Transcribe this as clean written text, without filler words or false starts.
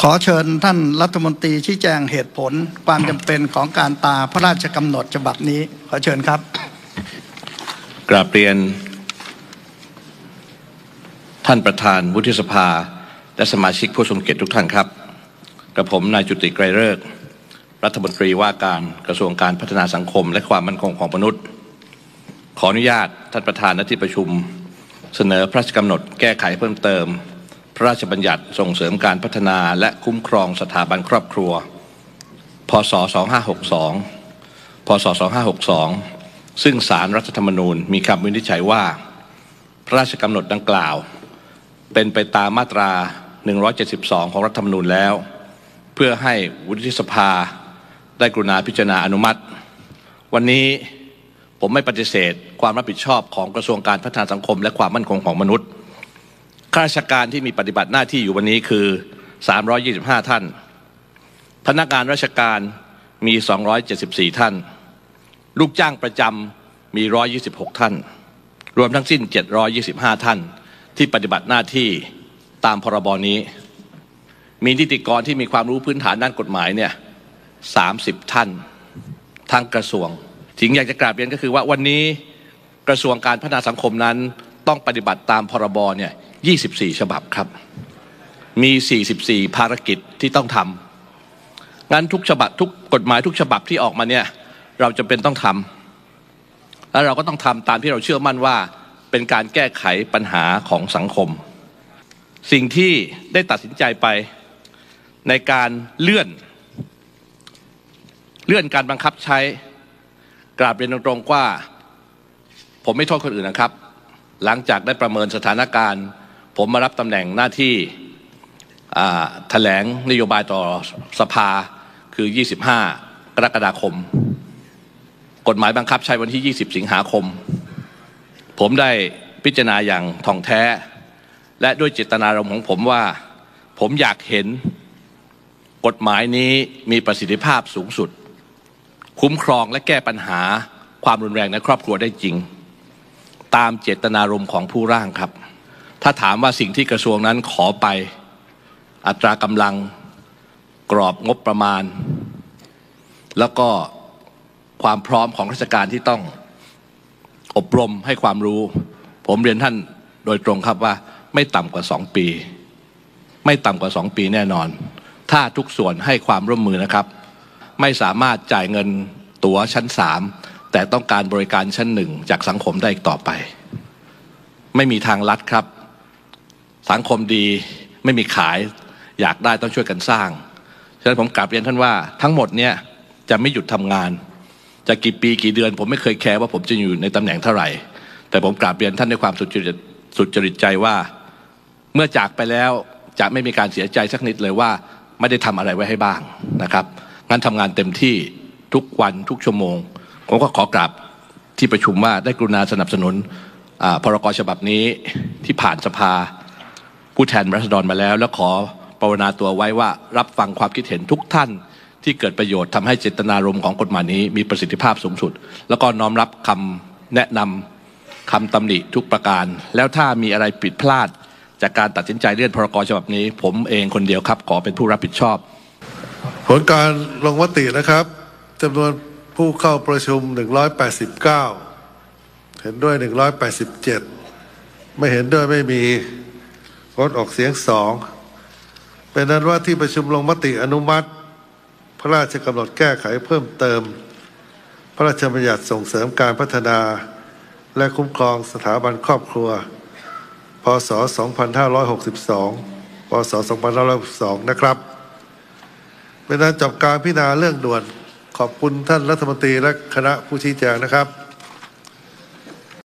ขอเชิญท่านรัฐมนตรีชี้แจงเหตุผลความจำเป็นของการตราพระราชกำหนดฉบับนี้ขอเชิญครับกราบเรียนท่านประธานวุฒิสภาและสมาชิกผู้ทรงเกียรติทุกท่านครับกระผมนายจุติไกรฤกษ์รัฐมนตรีว่าการกระทรวงการพัฒนาสังคมและความมั่นคงของมนุษย์ขออนุญาตท่านประธานในที่ประชุมเสนอพระราชกำหนดแก้ไขเพิ่มเติมพระราชบัญญัติส่งเสริมการพัฒนาและคุ้มครองสถาบันครอบครัวพ.ศ. 2562 พ.ศ. 2562 ซึ่งศาลรัฐธรรมนูญมีคำวินิจฉัยว่าพระราชกำหนดดังกล่าวเป็นไปตามมาตรา 172 ของรัฐธรรมนูญแล้วเพื่อให้วุฒิสภาได้กรุณาพิจารณาอนุมัติวันนี้ผมไม่ปฏิเสธความรับผิดชอบของกระทรวงการพัฒนาสังคมและความมั่นคงของมนุษย์ข้าราชการที่มีปฏิบัติหน้าที่อยู่วันนี้คือ325ท่านพนักงานราชการมี274ท่านลูกจ้างประจำมี126ท่านรวมทั้งสิ้น725ท่านที่ปฏิบัติหน้าที่ตามพรบนี้มีนิติกรที่มีความรู้พื้นฐานด้านกฎหมายเนี่ย30ท่านทางกระทรวงสิ่งอยากจะกราบเรียนก็คือว่าวันนี้กระทรวงการพัฒนาสังคมนั้นต้องปฏิบัติตามพรบเนี่ย24ฉบับครับมี44ภารกิจที่ต้องทำงั้นทุกฉบับทุกกฎหมายทุกฉบับที่ออกมาเนี่ยเราจำเป็นต้องทำแล้วเราก็ต้องทำตามที่เราเชื่อมั่นว่าเป็นการแก้ไขปัญหาของสังคมสิ่งที่ได้ตัดสินใจไปในการเลื่อนการบังคับใช้กราบเรียนตรงๆว่าผมไม่โทษคนอื่นนะครับหลังจากได้ประเมินสถานการณ์ผมมารับตำแหน่งหน้าที่แถลงนโยบายต่อสภาคือ25กรกฎาคมกฎหมายบังคับใช้วันที่20สิงหาคมผมได้พิจารณาอย่างท่องแท้และด้วยเจตนารมณ์ของผมว่าผมอยากเห็นกฎหมายนี้มีประสิทธิภาพสูงสุดคุ้มครองและแก้ปัญหาความรุนแรงในครอบครัวได้จริงตามเจตนารมณ์ของผู้ร่างครับถ้าถามว่าสิ่งที่กระทรวงนั้นขอไปอัตรากำลังกรอบงบประมาณแล้วก็ความพร้อมของราชการที่ต้องอบรมให้ความรู้ผมเรียนท่านโดยตรงครับว่าไม่ต่ำกว่า2ปีไม่ต่ำกว่า2ปีแน่นอนถ้าทุกส่วนให้ความร่วมมือนะครับไม่สามารถจ่ายเงินตั๋วชั้น3แต่ต้องการบริการชั้น1จากสังคมได้อีกต่อไปไม่มีทางลัดครับสังคมดีไม่มีขายอยากได้ต้องช่วยกันสร้างฉะนั้นผมกราบเรียนท่านว่าทั้งหมดเนี่ยจะไม่หยุดทำงานจะกี่ปีกี่เดือนผมไม่เคยแคร์ว่าผมจะอยู่ในตำแหน่งเท่าไหร่แต่ผมกราบเรียนท่านด้วยความสุจริตใจว่าเมื่อจากไปแล้วจะไม่มีการเสียใจสักนิดเลยว่าไม่ได้ทำอะไรไว้ให้บ้างนะครับงั้นทำงานเต็มที่ทุกวันทุกชั่วโมงผมก็ขอกราบที่ประชุมว่าได้กรุณาสนับสนุนพรก.ฉบับนี้ที่ผ่านสภาผู้แทนราษฎรมาแล้วขอภาวนาตัวไว้ว่ารับฟังความคิดเห็นทุกท่านที่เกิดประโยชน์ทำให้เจตนารมณ์ของกฎหมายนี้มีประสิทธิภาพสูงสุดแล้วก็น้อมรับคำแนะนำคำตำหนิทุกประการแล้วถ้ามีอะไรผิดพลาดจากการตัดสินใจเลื่อนพรก.ฉบับนี้ผมเองคนเดียวครับขอเป็นผู้รับผิดชอบผลการลงมตินะครับจำนวนผู้เข้าประชุม189เห็นด้วย187ไม่เห็นด้วยไม่มีงดออกเสียง2เป็นนั้นว่าที่ประชุมลงมติอนุมัติพระราชกำหนดแก้ไขเพิ่มเติมพระราชบัญญัติส่งเสริมการพัฒนาและคุ้มครองสถาบันครอบครัวพ.ศ. 2562 พ.ศ. 2562นะครับเป็นนั้นจบการพิจารณาเรื่องด่วนขอบคุณท่านรัฐมนตรีและคณะผู้ชี้แจงนะครับ